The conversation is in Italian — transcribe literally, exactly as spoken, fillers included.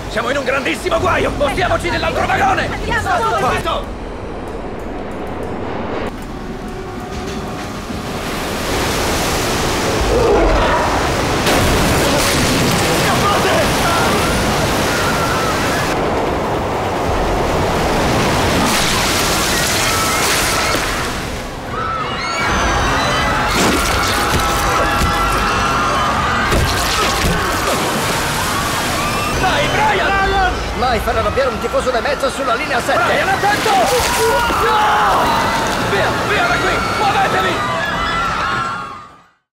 Siamo in un grandissimo guaio! Spostiamoci nell'altro vagone! Andiamo! Fatto! Mai far arrabbiare un tifoso da mezzo sulla linea sette! Brian, attento! No! Via, via da qui! Muovetevi!